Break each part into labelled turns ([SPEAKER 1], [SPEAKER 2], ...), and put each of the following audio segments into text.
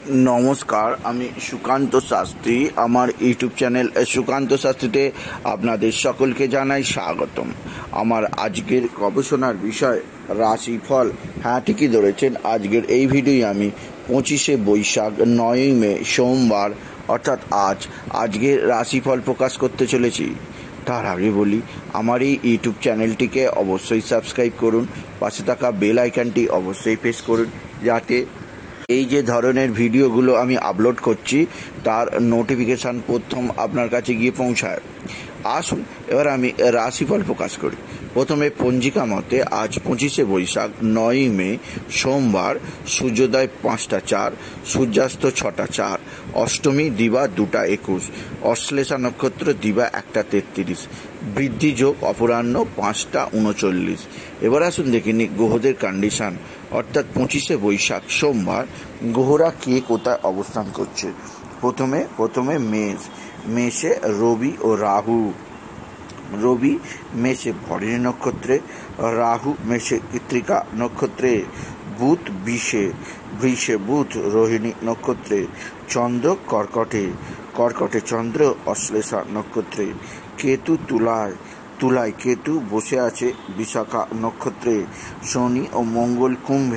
[SPEAKER 1] নমস্কার, আমি সুকান্ত শাস্ত্রী। আমার ইউটিউব চ্যানেল সুকান্ত শাস্ত্রীতে আপনাদের সকলকে জানাই স্বাগতম। আমার আজকের গবেষণার বিষয় রাশিফল। হ্যাঁ, ঠিকই ধরেছেন। আজকের এই ভিডিওই আমি 25শে বৈশাখ 9ই মে সোমবার অর্থাৎ আজকের রাশিফল প্রকাশ করতে চলেছি। তার আগে বলি, আমার এই ইউটিউব চ্যানেলটিকে অবশ্যই সাবস্ক্রাইব করুন, পাশে থাকা বেল আইকনটি অবশ্যই প্রেস করুন, যাতে এই যে ধরনের ভিডিওগুলো আমি আপলোড করছি তার নোটিফিকেশান প্রথম আপনার কাছে গিয়ে পৌঁছায়। আসুন এবার আমি রাশিফল প্রকাশ করি। প্রথমে পঞ্জিকা মতে আজ 25শে বৈশাখ 9ই মে সোমবার, সূর্যোদয় 5টা 4, সূর্যাস্ত 6টা 4, অষ্টমী দিবা 2টা 21, অশ্লেষা নক্ষত্র দিবা 1টা 33, বৃদ্ধি যোগ অপরাহ্ন 5টা 39। এবার আসুন দেখে নিই গ্রহদের কন্ডিশন, অর্থাৎ 25শে বৈশাখ সোমবার গ্রহরা কে কোথায় অবস্থান করছে। প্রথমে মেষে রবি ও রাহু। রবি মেষে ভরণী নক্ষত্রে, রাহু মেষে কৃত্তিকা নক্ষত্রে, বুধ বৃষে বুধ রোহিণী নক্ষত্রে, চন্দ্র কর্কটে চন্দ্র অশ্লেষা নক্ষত্রে, কেতু তুলায় কেতু বসে আছে বিশাখা নক্ষত্রে, শনি ও মঙ্গল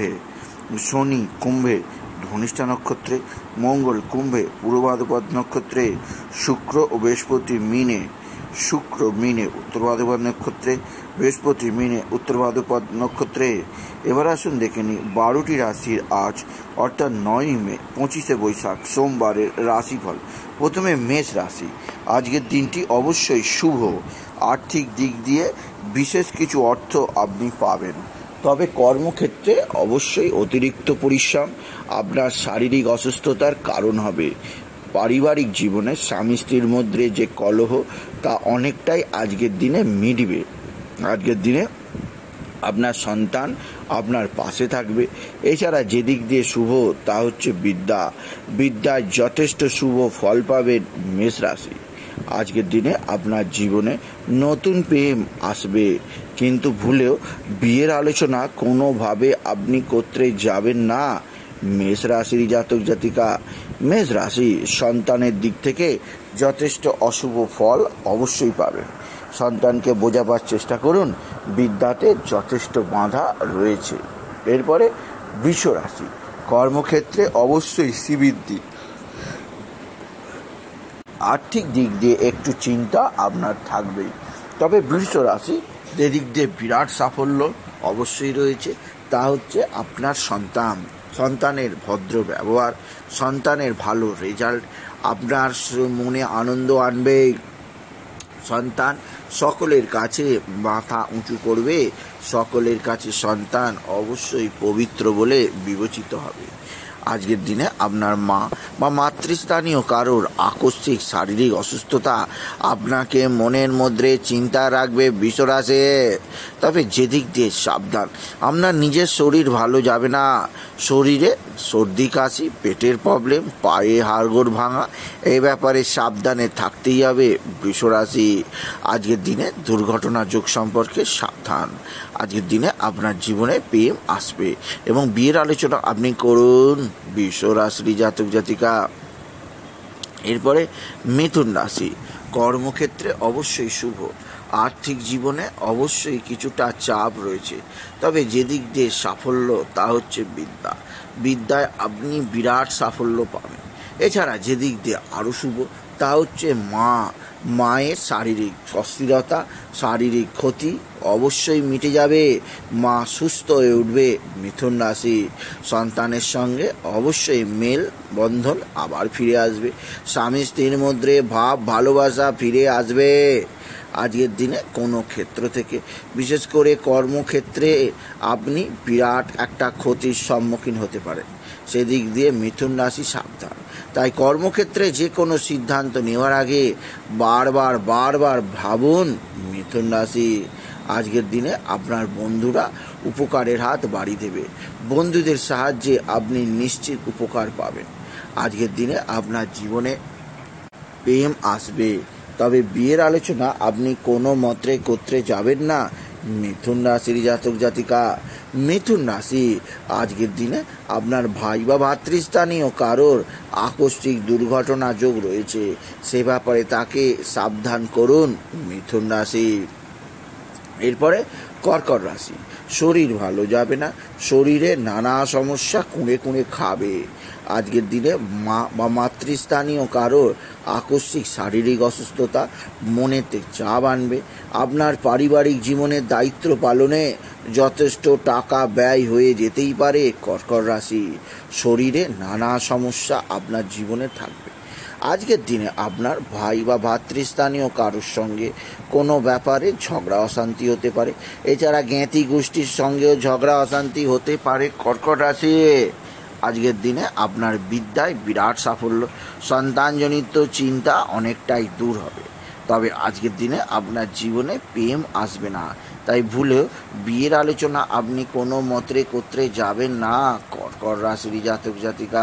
[SPEAKER 1] কুম্ভে ধনিষ্ঠা নক্ষত্রে, মঙ্গল কুম্ভে পূর্ব ভাদ্রপদ নক্ষত্রে, শুক্র ও বৃহস্পতি মিনে উত্তর ভাদ্রপদ নক্ষত্রে, বৃহস্পতি মিনে উত্তর ভাদ্রপদ নক্ষত্রে। এবার আসুন দেখে নিই 12টি রাশির আজ অর্থাৎ 9ই মে 25শে বৈশাখ সোমবারের রাশিফল। প্রথমে মেষ রাশি। আজকের দিনটি অবশ্যই শুভ। আর্থিক দিক দিয়ে বিশেষ কিছু অর্থ আপনি পাবেন, তবে কর্মক্ষেত্রে অবশ্যই অতিরিক্ত পরিশ্রম আপনার শারীরিক অসুস্থতার কারণ হবে। পারিবারিক জীবনে স্বামী স্ত্রীর মধ্যে যে কলহ তা অনেকটাই আজকের দিনে মিটবে। আজকের দিনে আপনার সন্তান আপনার পাশে থাকবে। এছাড়া যে দিক দিয়ে শুভ তা হচ্ছে বিদ্যায় যথেষ্ট শুভ ফল পাবেন মেষ রাশি। আজকের দিনে আপনার জীবনে নতুন প্রেম আসবে, কিন্তু ভুলেও বিয়ের আলোচনা কোনোভাবে আপনি করতে যাবেন না মেষ রাশির জাতক জাতিকা। মেষ রাশি সন্তানের দিক থেকে যথেষ্ট অশুভ ফল অবশ্যই পাবেন। সন্তানকে বোঝাবার চেষ্টা করুন, বিদ্যাতে যথেষ্ট বাধা রয়েছে। এরপরে বৃষ রাশি। কর্মক্ষেত্রে অবশ্যই শ্রীবৃদ্ধি। আর্থিক দিক দিয়ে একটু চিন্তা আপনার থাকবেই, তবে বৃষ রাশি যেদিক দিয়ে বিরাট সাফল্য অবশ্যই রয়েছে তা হচ্ছে আপনার সন্তানের ভদ্র ব্যবহার, সন্তানের ভালো রেজাল্ট আপনার মনে আনন্দ আনবে। সন্তান সকলের কাছে মাথা উঁচু করবে, সকলের কাছে সন্তান অবশ্যই পবিত্র বলে বিবেচিত হবে। আজকের দিনে আপনার মা বা মাতৃস্থানীয় কারোর আকস্মিক শারীরিক অসুস্থতা আপনাকে মনের মধ্যে চিন্তা রাখবে বৃষ রাশি। তবে যেদিক দিয়ে সাবধান, আপনার নিজের শরীর ভালো যাবে না। শরীরে সর্দি কাশি, পেটের প্রবলেম, পায়ে হাড়গোড় ভাঙা, এই ব্যাপারে সাবধানে থাকতেই হবে বৃষ রাশি। আজকের দিনে দুর্ঘটনা যোগ সম্পর্কে সাবধান। আজকের দিনে আপনার জীবনে প্রেম আসবে এবং বিয়ের আলোচনা আপনি করুন বৃষ রাশির জাতক জাতিকা। এরপরে মিথুন রাশি। কর্মক্ষেত্রে অবশ্যই শুভ। আর্থিক জীবনে অবশ্যই কিছুটা চাপ রয়েছে, তবে যেদিক দিয়ে সাফল্য তা হচ্ছে বিদ্যায় আপনি বিরাট সাফল্য পাবেন। এছাড়া যেদিক দিয়ে আরও শুভ তা হচ্ছে মায়ের শারীরিক অস্থিরতা, শারীরিক ক্ষতি অবশ্যই মিটে যাবে, মা সুস্থ হয়ে উঠবে মিথুন রাশি। সন্তানের সঙ্গে অবশ্যই মেল বন্ধন আবার ফিরে আসবে, স্বামী স্ত্রীর মধ্যে ভাব ভালোবাসা ফিরে আসবে। আজকের দিনে কোনো ক্ষেত্র থেকে, বিশেষ করে কর্মক্ষেত্রে আপনি বিরাট একটা ক্ষতির সম্মুখীন হতে পারেন, সেদিক দিয়ে মিথুন রাশি সাবধান। তাই কর্মক্ষেত্রে যে কোনো সিদ্ধান্ত নেওয়ার আগে বারবার ভাবুন মিথুন রাশি। আজকের দিনে আপনার বন্ধুরা উপকারের হাত বাড়িয়ে দেবে, বন্ধুদের সাহায্যে আপনি নিশ্চিত উপকার পাবেন। আজকের দিনে আপনার জীবনে প্রেম আসবে, তবে বিয়ের আলোচনা আপনি কোনো মতে করতে যাবেন না মিথুন রাশির জাতক জাতিকা। মিথুন রাশি, আজকের দিনে আপনার ভাই বা ভাতৃস্থানীয় কারোর আকস্মিক দুর্ঘটনা যোগ রয়েছে, সে ব্যাপারে তাকে সাবধান করুন মিথুন রাশি। এরপরে কর্কট রাশি, শরীর ভালো যাবে না, শরীরে নানা সমস্যা কুঁড়ে কুঁড়ে খাবে। আজকের দিনে মা বা মাতৃস্থানীয় কারোর আকস্মিক শারীরিক অসুস্থতা মনেতে চাপ আনবে। আপনার পারিবারিক জীবনের দায়িত্ব পালনে যথেষ্ট টাকা ব্যয় হয়ে যেতেই পারে কর্কট রাশি। শরীরে নানা সমস্যা আপনার জীবনে থাকবে। আজকের দিনে আপনার ভাই বা ভাতৃস্থানীয় কারোর সঙ্গে কোনো ব্যাপারে ঝগড়া অশান্তি হতে পারে। এছাড়া জ্ঞাতি গোষ্ঠীর সঙ্গেও ঝগড়া অশান্তি হতে পারে কর্কট রাশি। আজকের দিনে আপনার বিদ্যায় বিরাট সাফল্য, সন্তানজনিত চিন্তা অনেকটাই দূর হবে। তবে আজকের দিনে আপনার জীবনে প্রেম আসবে না, তাই ভুলেও বিয়ের আলোচনা আপনি কোনো মন্ত্রে কোত্রে যাবেন না কর্কট রাশির জাতক জাতিকা।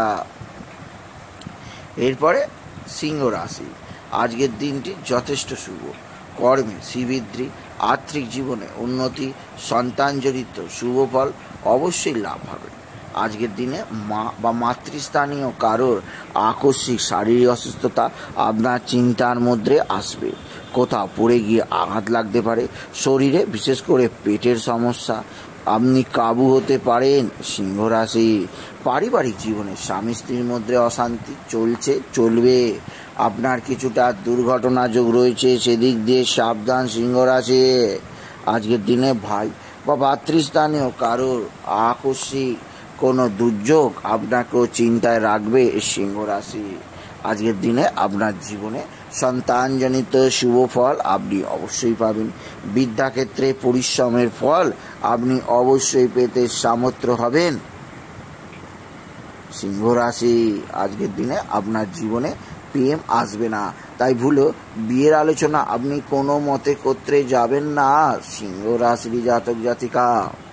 [SPEAKER 1] এরপরে সিংহ রাশি, আজকের দিনটি যথেষ্ট শুভ। কর্মে শ্রীবৃদ্ধি, আর্থিক জীবনে উন্নতি, সন্তানজনিত শুভ ফল অবশ্যই লাভ হবে। আজকের দিনে মা বা মাতৃস্থানীয় কারোর আকস্মিক শারীরিক অসুস্থতা আপনার চিন্তার মধ্যে আসবে। কোথাও পড়ে গিয়ে আঘাত লাগতে পারে। শরীরে বিশেষ করে পেটের সমস্যা আপনি কাবু হতে পারেন সিংহ রাশি। পারিবারিক জীবনে স্বামী স্ত্রীর মধ্যে অশান্তি চলবে। আপনার কিছুটা দুর্ঘটনা যোগ রয়েছে, সেদিক দিয়ে সাবধান সিংহ রাশি। আজকের দিনে ভাই বা ভাতৃস্থানীয় কারোর আকস্মিক কোনো দুর্যোগ আপনাকেও চিন্তায় রাখবে সিংহ রাশি। আজকের দিনে আপনার জীবনে সন্তানজনিত শুভ ফল আপনি অবশ্যই পাবেন। বিদ্যাক্ষেত্রে পরিশ্রমের ফল আপনি অবশ্যই পেতে সামর্থ্য হবেন সিংহ রাশি। আজকের দিনে আপনার জীবনে প্রেম আসবে না, তাই ভুলেও বিয়ের আলোচনা আপনি কোনো মতে করতে যাবেন না সিংহ রাশির জাতক জাতিকা।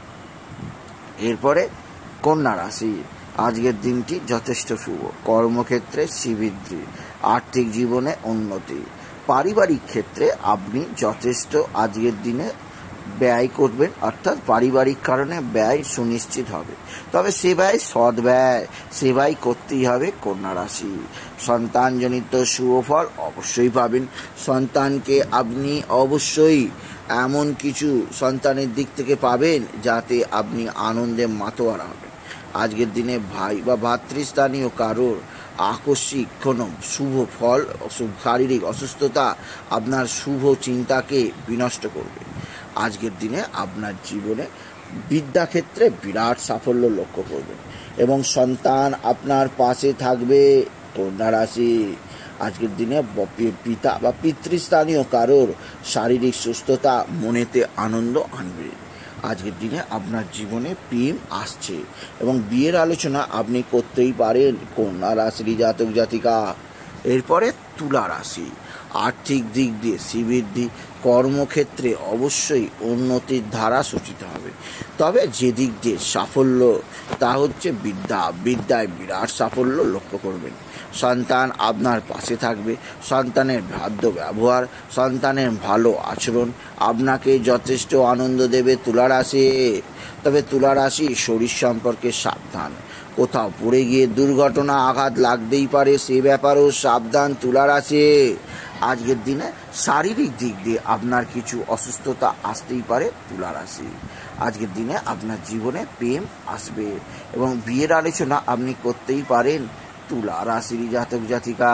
[SPEAKER 1] এরপরে কন্যা রাশি, আজকের দিনটি যথেষ্ট শুভ। কর্মক্ষেত্রে শ্রীবৃদ্ধি, আর্থিক জীবনে উন্নতি, পারিবারিক ক্ষেত্রে আপনি যথেষ্ট আজকের দিনে ব্যয় করবেন, অর্থাৎ পারিবারিক কারণে ব্যয় সুনিশ্চিত হবে। তবে সে ব্যয় সৎ ব্যয়, সে ব্যয় করতেই হবে কন্যা রাশি। সন্তানজনিত শুভ ফল অবশ্যই পাবেন। সন্তানকে আপনি অবশ্যই এমন কিছু সন্তানের দিক থেকে পাবেন যাতে আপনি আনন্দে মাতোয়ারা হবেন। আজকের দিনে ভাই বা ভাতৃস্থানীয় কারোর আকস্মিক কোনো শুভ ফল, শারীরিক অসুস্থতা আপনার শুভ চিন্তাকে বিনষ্ট করবে। আজকের দিনে আপনার জীবনে বিদ্যাক্ষেত্রে বিরাট সাফল্য লক্ষ্য করবেন এবং সন্তান আপনার পাশে থাকবে কন্যা রাশি। আজকের দিনে পিতা বা পিতৃস্থানীয় কারোর শারীরিক সুস্থতা মনেতে আনন্দ আনবে। আজকের দিনে আপনার জীবনে প্রেম আসছে এবং বিয়ের আলোচনা আপনি করতেই পারেন কন্যা রাশির জাতক জাতিকা। এরপরে তুলা রাশি, আর্থিক দিক দিয়ে শ্রীবৃদ্ধি, কর্মক্ষেত্রে অবশ্যই উন্নতির ধারা সূচিত হবে। তবে যে দিক দিয়ে সাফল্য তা হচ্ছে বিদ্যায় বিরাট সাফল্য লক্ষ্য করবেন। সন্তান আপনার পাশে থাকবে। সন্তানের ভ্রান্ত ব্যবহার, সন্তানের ভালো আচরণ আপনাকে যথেষ্ট আনন্দ দেবে তুলা রাশি। তবে তুলা রাশি শরীর সম্পর্কে সাবধান। কোথাও পড়ে গিয়ে দুর্ঘটনা আঘাত লাগতেই পারে, সে ব্যাপারেও সাবধান তুলা রাশি। আজকের দিনে শারীরিক দিক দিয়ে আপনার কিছু অসুস্থতা আসতেই পারে তুলা রাশি। আজকের দিনে আপনার জীবনে প্রেম আসবে এবং বিয়ের আলোচনা আপনি করতেই পারেন তুলা রাশির জাতক জাতিকা।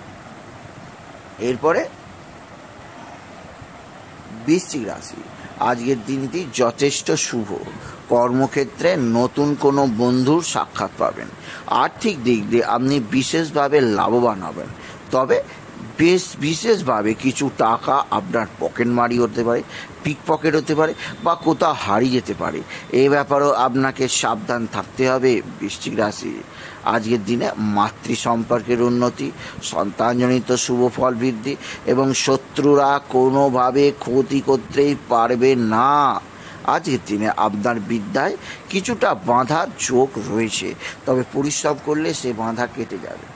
[SPEAKER 1] এরপরে বৃশ্চিক রাশি, আজকের দিনটি যথেষ্ট শুভ। কর্মক্ষেত্রে নতুন কোনো বন্ধুর সাক্ষাৎ পাবেন। আর্থিক দিক দিয়ে আপনি বিশেষভাবে লাভবান হবেন। তবে বিশেষভাবে কিছু টাকা আপনার পকেটমারি হতে পারে, পিকপকেট হতে পারে বা কোথাও হারিয়ে যেতে পারে। এই ব্যাপারেও আপনাকে সাবধান থাকতে হবে বৃশ্চিক রাশি। আজকের দিনে মাতৃ সম্পর্কের উন্নতি, সন্তানজনিত শুভ ফল বৃদ্ধি এবং শত্রুরা কোনোভাবে ক্ষতি করতেই পারবে না। আজকের দিনে আপনার বিদ্যায় কিছুটা বাঁধার যোগ রয়েছে, তবে পরিশ্রম করলে সে বাঁধা কেটে যাবে।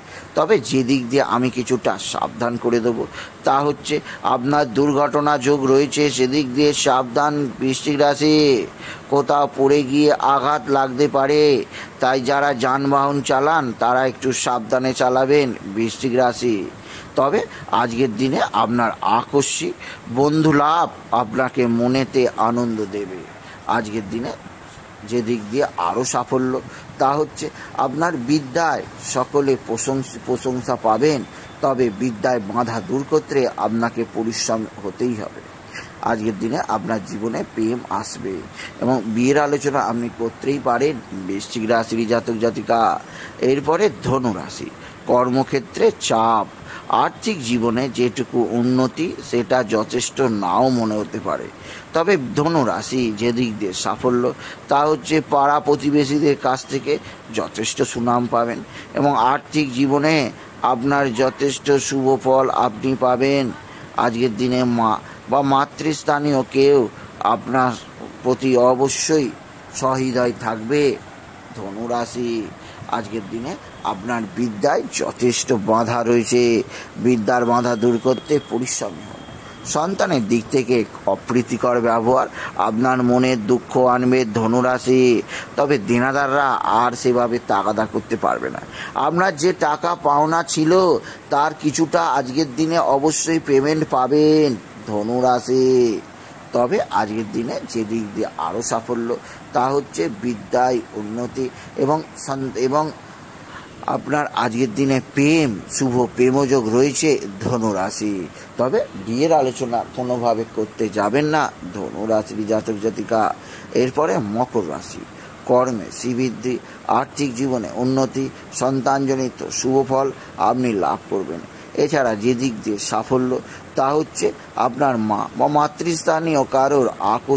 [SPEAKER 1] তবে যে দিক দিয়ে আমি কিছুটা সাবধান করে দেবো তা হচ্ছে আপনার দুর্ঘটনা যোগ রয়েছে, সেদিক দিয়ে সাবধান বৃশ্চিক রাশি। কোথাও পড়ে গিয়ে আঘাত লাগতে পারে, তাই যারা যানবাহন চালান তারা একটু সাবধানে চালাবেন বৃশ্চিক রাশি। তবে আজকের দিনে আপনার আকস্মিক বন্ধু লাভ আপনাকে মনেতে আনন্দ দেবে। আজকের দিনে যে দিক দিয়ে আরও সাফল্য তা হচ্ছে আপনার বিদ্যায় সকলে প্রশংসা পাবেন, তবে বিদ্যায় বাধা দূর করতে আপনাকে পরিশ্রম হতেই হবে। আজকের দিনে আপনার জীবনে প্রেম আসবে এবং বিয়ের আলোচনা আপনি করতেই পারেন বৃশ্চিক রাশির জাতক জাতিকা। এরপরে ধনু রাশি, কর্মক্ষেত্রে চাপ, আর্থিক জীবনে যেটুকু উন্নতি সেটা যথেষ্ট নাও মনে হতে পারে। তবে ধনু রাশি যে দিক দিয়ে সাফল্য তা হচ্ছে পাড়া প্রতিবেশীদের কাছ থেকে যথেষ্ট সুনাম পাবেন এবং আর্থিক জীবনে আপনার যথেষ্ট শুভ ফল আপনি পাবেন। আজকের দিনে মা বা মাতৃস্থানীয় কেউ আপনার প্রতি অবশ্যই সহৃদয় থাকবে ধনু রাশি। আজকের দিনে আপনার বিদ্যায় যথেষ্ট বাধা রয়েছে, বিদ্যার বাধা দূর করতে পরিশ্রমী হন। সন্তানের দিক থেকে অপ্রীতিকর ব্যবহার আপনার মনে দুঃখ আনবে ধনুরাশি। তবে দেনাদাররা আর সেভাবে তাগাদা করতে পারবে না। আপনার যে টাকা পাওনা ছিল তার কিছুটা আজকের দিনে অবশ্যই পেমেন্ট পাবেন ধনুরাশি। তবে আজকের দিনে যে দিক দিয়ে আরও সাফল্য তা হচ্ছে বিদ্যায় উন্নতি এবং আপনার আজকের দিনে প্রেম, শুভ প্রেমযোগ রয়েছে ধনুরাশি। তবে বিয়ের আলোচনা কোনোভাবে করতে যাবেন না ধনুরাশির জাতক জাতিকা। এরপরে মকর রাশি, কর্মে শ্রীবৃদ্ধি, আর্থিক জীবনে উন্নতি, সন্তানজনিত শুভ ফল আপনি লাভ করবেন। এছাড়া যে দিক দিয়ে সাফল্য তা হচ্ছে আপনার মা বা মাতৃস্থানীয় কারোর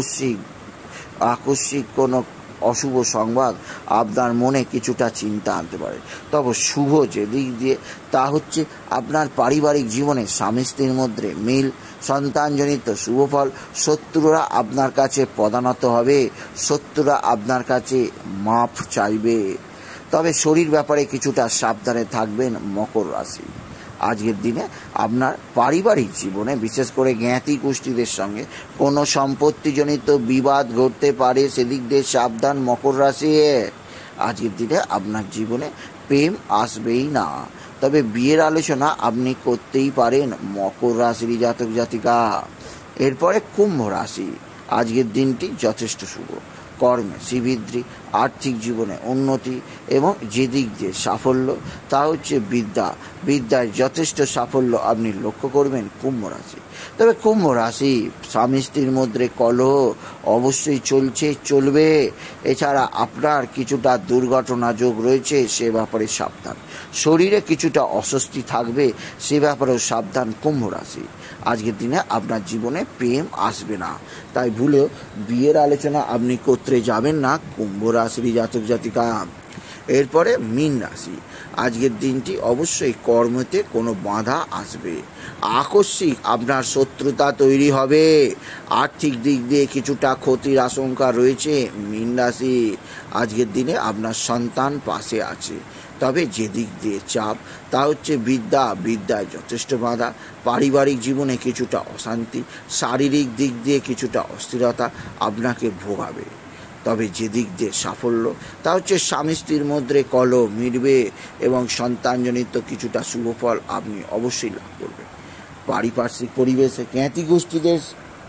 [SPEAKER 1] আকস্মিক কোনো অশুভ সংবাদ আপনার মনে কিছুটা চিন্তা আনতে পারে। তবে শুভ যে দিক দিয়ে তা হচ্ছে আপনার পারিবারিক জীবনে স্বামী স্ত্রীর মধ্যে মিল, সন্তানজনিত শুভফল, শত্রুরা আপনার কাছে পদানত হবে, শত্রুরা আপনার কাছে মাপ চাইবে। তবে শরীর ব্যাপারে কিছুটা সাবধানে থাকবেন মকর রাশি। আজকের দিনে আপনার পারিবারিক জীবনে বিশেষ করে জ্ঞাতি গোষ্ঠীদের সঙ্গে কোনো সম্পত্তিজনিত বিবাদ ঘটতে পারে, সেদিক দিয়ে সাবধান মকর রাশি। আজকের দিনে আপনার জীবনে প্রেম আসবেই না, তবে বিয়ের আলোচনা আপনি করতেই পারেন মকর রাশির জাতক জাতিকা। এরপরে কুম্ভ রাশি, আজকের দিনটি যথেষ্ট শুভ, কর্মে শ্রীবৃদ্ধি, আর্থিক জীবনে উন্নতি এবং যে দিক দিয়ে সাফল্য তা হচ্ছে বিদ্যায় যথেষ্ট সাফল্য আপনি লক্ষ্য করবেন কুম্ভ রাশি। তবে কুম্ভ রাশি স্বামী স্ত্রীর মধ্যে কলহ অবশ্যই চলবে। এছাড়া আপনার কিছুটা দুর্ঘটনা যোগ রয়েছে, সে ব্যাপারে সাবধান। শরীরে কিছুটা অস্বস্তি থাকবে, সে ব্যাপারেও সাবধান কুম্ভ রাশি। আজকের দিনে আপনার জীবনে প্রেম আসবে না, তাই ভুলেও বিয়ের আলোচনা আপনি করতে যাবেন না কুম্ভ রাশির জাতক জাতিকা। এরপরে মীন রাশি, আজকের দিনটি অবশ্যই কর্মতে কোনো বাধা আসবে, আকস্মিক আপনার শত্রুতা তৈরি হবে, আর্থিক দিক দিয়ে কিছুটা ক্ষতির আশঙ্কা রয়েছে মীন রাশি। আজকের দিনে আপনার সন্তান পাশে আছে, তবে যে দিক দিয়ে চাপ তা হচ্ছে বিদ্যায় যথেষ্ট বাধা, পারিবারিক জীবনে কিছুটা অশান্তি, শারীরিক দিক দিয়ে কিছুটা অস্থিরতা আপনাকে ভোগাবে। তবে যে দিক দিয়ে সাফল্য তা হচ্ছে স্বামী স্ত্রীর মধ্যে কলহ মিটবে এবং সন্তানজনিত কিছুটা শুভফল আপনি অবশ্যই লাভ করবেন। পারিপার্শ্বিক পরিবেশে জ্ঞাতি গোষ্ঠীদের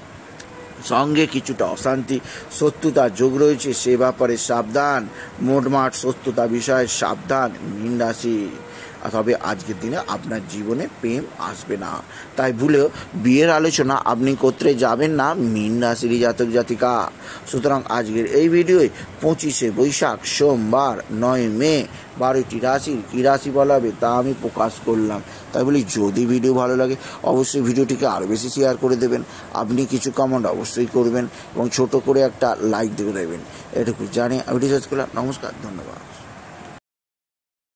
[SPEAKER 1] সঙ্গে কিছুটা অশান্তি, শত্রুতার যোগ রয়েছে, সে ব্যাপারে সাবধান। মোটমাট শত্রুতা বিষয়ে সাবধান মীন রাশি। তবে আজকের দিনে আপনার জীবনে প্রেম আসবে না, তাই ভুলেও বিয়ের আলোচনা আপনি করতে যাবেন না মীন রাশির জাতক জাতিকা। সুতরাং আজকের এই ভিডিওয় 25শে বৈশাখ সোমবার 9 মে 12টি রাশির কী রাশি বলা হবে তা আমি প্রকাশ করলাম। তাই বলি যদি ভিডিও ভালো লাগে অবশ্যই ভিডিওটিকে আরও বেশি শেয়ার করে দেবেন, আপনি কিছু কমেন্ট অবশ্যই করবেন এবং ছোট করে একটা লাইক দিয়ে দেবেন। এটুকু জানিয়ে আমি শেষ করলাম। নমস্কার, ধন্যবাদ।